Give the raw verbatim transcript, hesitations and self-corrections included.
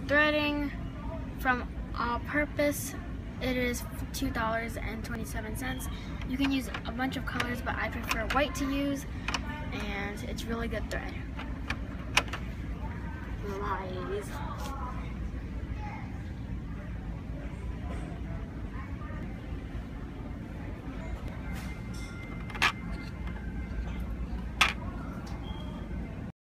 threading from All Purpose. It is two dollars and twenty-seven cents. You can use a bunch of colors, but I prefer white to use, and it's really good thread. Lies.